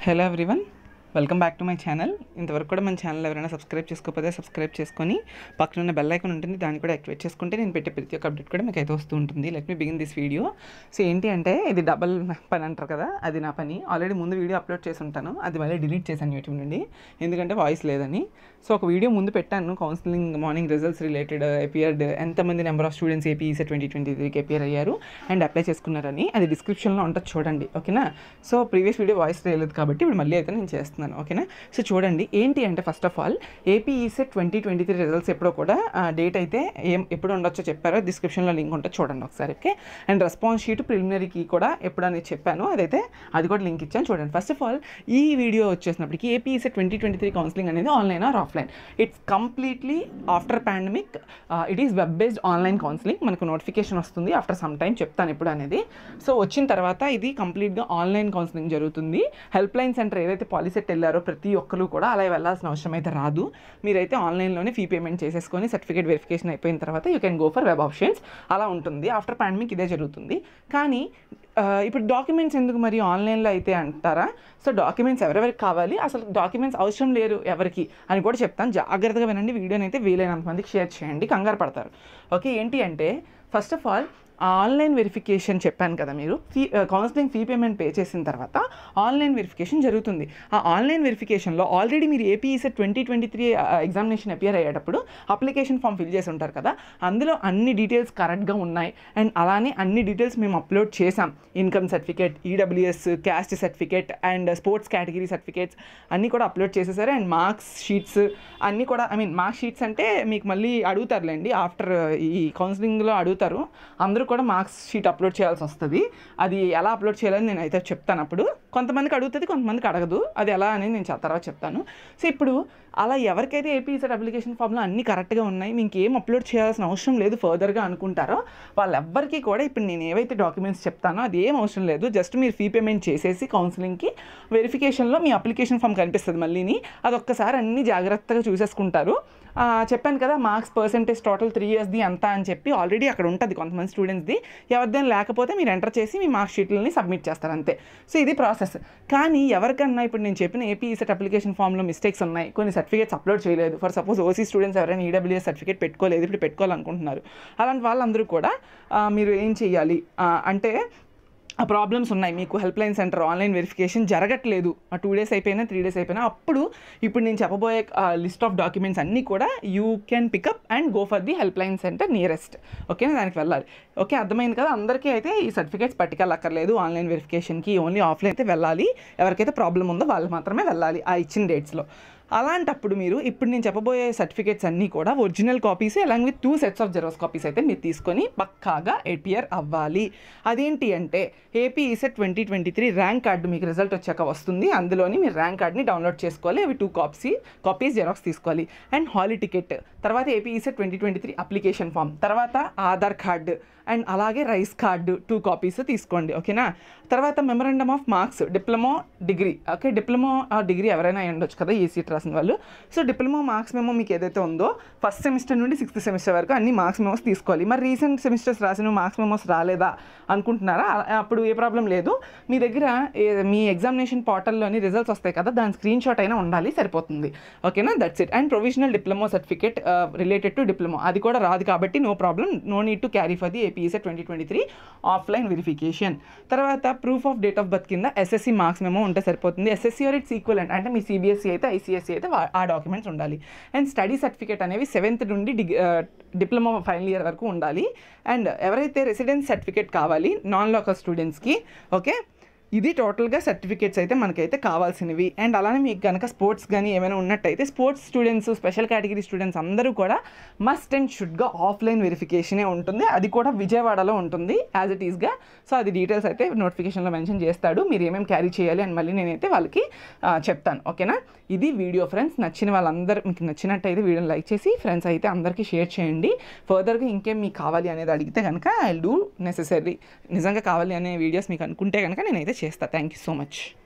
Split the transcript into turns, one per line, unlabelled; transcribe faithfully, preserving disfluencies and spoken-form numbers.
Hello everyone, welcome back to my channel. ఇంతవరకు కూడా మన ఛానల్ ఎవరైనా సబ్స్క్రైబ్ చేసుకోకపోతే సబ్స్క్రైబ్ చేసుకొని పక్కన ఉన్న బెల్ ఐకాన్ ఉంటుంది, దాన్ని కూడా యాక్టివేట్ చేసుకుంటే నేను పెట్టే ప్రతి ఒక్క అప్డేట్ కూడా మీకు అయితే వస్తూ ఉంటుంది. Let me begin this video. So ఏంటి అంటే ఇది డబల్ పని అంటారు కదా, అది నా పని. ఆల్రెడీ ముందు వీడియో అప్లోడ్ చేసి ఉంటాను, అది మళ్ళీ డిలీట్ చేశాను యూట్యూబ్ నుండి, ఎందుకంటే వాయిస్ లేదని. సో ఒక వీడియో ముందు పెట్టాను, counselling morning results related appeared, ఎంతమంది number of students AP ECET twenty twenty త్రీకి అపియర్ అయ్యారు అండ్ అప్లై చేసుకున్నారని. అది డిస్క్రిప్షన్లో ఉంటుంది, చూడండి. ఓకేనా? సో ప్రీవియస్ వీడియో వాయిస్ లేదు కాబట్టి ఇప్పుడు మళ్ళీ అయితే నేను చేస్తున్నాను. ఓకేనా? సో చూడండి ఏంటి అంటే, first of all AP ECET twenty twenty three results ఎప్పుడో కూడా డేట్ అయితే ఏం ఎప్పుడు ఉండొచ్చో చెప్పారో డిస్క్రిప్షన్లో లింక్ ఉంటుంది, చూడండి ఒకసారి. ఓకే, అండ్ రెస్పాన్స్ షీట్ ప్రిలిమినరీకి కూడా ఎప్పుడు అనేది చెప్పాను, అదైతే అది కూడా లింక్ ఇచ్చాను, చూడండి. ఫస్ట్ ఆఫ్ ఆల్ ఈ వీడియో వచ్చేసినప్పటికీ AP ECET twenty twenty three counselling అనేది online or offline? It's completely after pandemic, it is web based online counselling. మనకు నోటిఫికేషన్ వస్తుంది ఆఫ్టర్ సమ్ టైం, చెప్తాను ఎప్పుడు అనేది. సో వచ్చిన తర్వాత ఇది కంప్లీట్గా ఆన్లైన్ కౌన్సిలింగ్ జరుగుతుంది. హెల్ప్ లైన్ సెంటర్ ఏదైతే పాలిసెట్ వెళ్ళారో ప్రతి ఒక్కరు కూడా అలా వెళ్ళాల్సిన అవసరం అయితే రాదు. మీరైతే ఆన్లైన్లోనే ఫీ పేమెంట్ చేసేసుకొని సర్టిఫికేట్ వెరిఫికేషన్ అయిపోయిన తర్వాత you can go for web options. అలా ఉంటుంది. ఆఫ్టర్ పాండమిక్ ఇదే జరుగుతుంది. కానీ ఇప్పుడు డాక్యుమెంట్స్ ఎందుకు మరి ఆన్లైన్లో అయితే అంటారా? సో డాక్యుమెంట్స్ ఎవరెవరికి కావాలి, అసలు డాక్యుమెంట్స్ అవసరం లేరు ఎవరికి అని కూడా చెప్తాను. జాగ్రత్తగా వినండి, వీడియోని అయితే వీలైనంత మందికి షేర్ చేయండి, కంగారు పడతారు. ఓకే, ఏంటి అంటే first of all online verification చెప్పాను కదా, మీరు fee counselling fee payment pay చేసిన తర్వాత ఆన్లైన్ వెరిఫికేషన్ జరుగుతుంది. ఆ ఆన్లైన్ వెరిఫికేషన్లో ఆల్రెడీ మీరు AP ECET twenty twenty three examination appear అయ్యేటప్పుడు అప్లికేషన్ ఫామ్ ఫిల్ చేసి ఉంటారు కదా, అందులో అన్ని డీటెయిల్స్ కరెక్ట్గా ఉన్నాయి. అండ్ అలానే అన్ని డీటెయిల్స్ మేము అప్లోడ్ చేసాం. Income certificate, EWS, caste certificate and sports category certificates అన్నీ కూడా అప్లోడ్ చేసేసారు. అండ్ మార్క్స్ షీట్స్ అన్నీ కూడా, ఐ మీన్ మార్క్స్ షీట్స్ అంటే మీకు మళ్ళీ అడుగుతారులేండి, ఆఫ్టర్ ఈ కౌన్సిలింగ్లో అడుగుతారు. అందరూ కూడా మార్క్స్ షీట్ అప్లోడ్ చేయాల్సి వస్తుంది. అది ఎలా అప్లోడ్ చేయాలని నేను అయితే చెప్తాను. అప్పుడు కొంతమందికి అడుగుతుంది, కొంతమందికి అడగదు. అది ఎలా అనేది నేను తర్వాత చెప్తాను. సో ఇప్పుడు అలా ఎవరికైతే ఏపీ ఈసెట్ అప్లికేషన్ ఫామ్లో అన్నీ కరెక్ట్గా ఉన్నాయి, మీకు ఏం అప్లోడ్ చేయాల్సిన అవసరం లేదు ఫర్దర్గా అనుకుంటారో వాళ్ళెవ్వరికీ కూడా ఇప్పుడు నేను ఏవైతే డాక్యుమెంట్స్ చెప్తానో అది ఏం అవసరం లేదు. జస్ట్ మీరు ఫీ పేమెంట్ చేసేసి కౌన్సిలింగ్కి వెరిఫికేషన్లో మీ అప్లికేషన్ ఫామ్ కనిపిస్తుంది మళ్ళీని, అది ఒక్కసారి అన్నీ జాగ్రత్తగా చూసేసుకుంటారు. చెప్పాను కదా, మార్క్స్ పర్సెంటేజ్ టోటల్ త్రీ ఇయర్స్ది అంతా అని చెప్పి ఆల్రెడీ అక్కడ ఉంటుంది కొంతమంది స్టూడెంట్స్ది. ఎవరిదైనా లేకపోతే మీరు ఎంటర్ చేసి మీ మార్క్స్ షీట్లని సబ్మిట్ చేస్తారు, అంతే. సో ఇది ప్రాసెస్. కానీ ఎవరికన్నా ఇప్పుడు నేను చెప్పిన ఏపీ ఈసెట్ అప్లికేషన్ ఫామ్లో మిస్టేక్స్ ఉన్నాయి, కొన్ని సర్టిఫికేట్స్ అప్లోడ్ చేయలేదు. ఫర్ సపోజ్ ఓసీ స్టూడెంట్స్ ఎవరైనా ఈడబ్ల్యూఎస్ సర్టిఫికేట్ పెట్టుకోలేదు, ఇప్పుడు పెట్టుకోవాలనుకుంటున్నారు. అలాంటి వాళ్ళందరూ కూడా మీరు ఏం చేయాలి అంటే, ఆ ప్రాబ్లమ్స్ ఉన్నాయి, మీకు help line centre online verification జరగట్లేదు, ఆ టూ డేస్ అయిపోయినా త్రీ డేస్ అయిపోయినా, అప్పుడు ఇప్పుడు నేను చెప్పబోయే లిస్ట్ ఆఫ్ డాక్యుమెంట్స్ అన్నీ కూడా you can pick up and go for the help line centre nearest. ఓకేనా? దానికి వెళ్ళాలి. ఓకే, అర్థమైంది కదా అందరికీ. అయితే ఈ సర్టిఫికేట్స్ పట్టుకెళ్ళక్కర్లేదు ఆన్లైన్ వెరిఫికేషన్కి, ఓన్లీ ఆఫ్లైన్ అయితే వెళ్ళాలి. ఎవరికైతే ప్రాబ్లం ఉందో వాళ్ళు మాత్రమే వెళ్ళాలి ఆ ఇచ్చిన డేట్స్లో. అలాంటప్పుడు మీరు ఇప్పుడు నేను చెప్పబోయే సర్టిఫికేట్స్ అన్నీ కూడా original copies along with two sets of xerox copies అయితే మీరు తీసుకొని పక్కాగా అపియర్ అవ్వాలి. అదేంటి అంటే AP ECET twenty twenty three rank card మీకు రిజల్ట్ వచ్చాక వస్తుంది, అందులోని మీరు ర్యాంక్ కార్డ్ని డౌన్లోడ్ చేసుకోవాలి. అవి టూ కాపీ కాపీస్ జెరాక్స్ తీసుకోవాలి. అండ్ హాల్ టికెట్, తర్వాత AP ECET twenty twenty three application form, తర్వాత ఆధార్ కార్డు అండ్ అలాగే రైస్ కార్డు టూ కాపీస్ తీసుకోండి. ఓకేనా? తర్వాత memorandum of marks, diploma degree. Okay, diploma degree ఎవరైనా ఉండొచ్చు కదా ఈ సీట్ రాసిన వాళ్ళు. సో డిప్లొమా మార్క్స్ మెమో మీకు ఏదైతే ఉందో ఫస్ట్ సెమిస్టర్ నుండి సిక్స్త్ సెమిస్టర్ వరకు అన్ని మార్క్స్ మెమోస్ తీసుకోవాలి. మరి రీసెంట్ సెమిస్టర్స్ రాసిన మార్క్స్ మెమోస్ రాలేదా అనుకుంటున్నారా? అప్పుడు ఏ ప్రాబ్లం లేదు. మీ దగ్గర మీ ఎగ్జామినేషన్ పోర్టల్లోని రిజల్ట్స్ వస్తాయి కదా, దాని స్క్రీన్ షాట్ అయినా ఉండాలి, సరిపోతుంది. ఓకేనా? That's it. And provisional diploma certificate related to diploma, అది కూడా రాదు కాబట్టి no problem, no need to carry for the AP ECET twenty twenty three offline verification. తర్వాత proof of date of birth కింద ఎస్ఎస్సి మార్క్స్ మెమో ఉంటే సరిపోతుంది. SSC or it's equivalent, అంటే మీ CBSE అయితే ఐసిఎస్ఈ అయితే ఆ డాక్యుమెంట్స్ ఉండాలి. అండ్ స్టడీ సర్టిఫికేట్ అనేవి సెవెంత్ నుండి డిగ్రీ డిప్లొమా ఫైనల్ ఇయర్ వరకు ఉండాలి. అండ్ ఎవరైతే రెసిడెన్స్ సర్టిఫికేట్ కావాలి నాన్ లోకల్ స్టూడెంట్స్కి, ఓకే, ఇది టోటల్గా సర్టిఫికేట్స్ అయితే మనకైతే కావాల్సినవి. అండ్ అలానే మీకు కనుక స్పోర్ట్స్ కానీ ఏమైనా ఉన్నట్టయితే sports students, special category students అందరూ కూడా మస్ట్ అండ్ షుడ్గా ఆఫ్లైన్ వెరిఫికేషనే ఉంటుంది. అది కూడా విజయవాడలో ఉంటుంది యాజ్ ఇట్ ఈస్గా. సో అది డీటెయిల్స్ అయితే నోటిఫికేషన్లో మెన్షన్ చేస్తాడు, మీరు ఏమేమి క్యారీ చేయాలి అని మళ్ళీ నేనైతే వాళ్ళకి చెప్తాను. ఓకేనా? ఇది వీడియో ఫ్రెండ్స్. నచ్చిన వాళ్ళందరూ, మీకు నచ్చినట్టయితే వీడియోని లైక్ చేసి ఫ్రెండ్స్ అయితే అందరికీ షేర్ చేయండి. ఫర్దర్గా ఇంకేం మీకు కావాలి అనేది అడిగితే కనుక ఐ డూ నెసెసరీ, నిజంగా కావాలి అనే వీడియోస్ మీకు అనుకుంటే కనుక నేనైతే చేస్తాను. Thank you so much.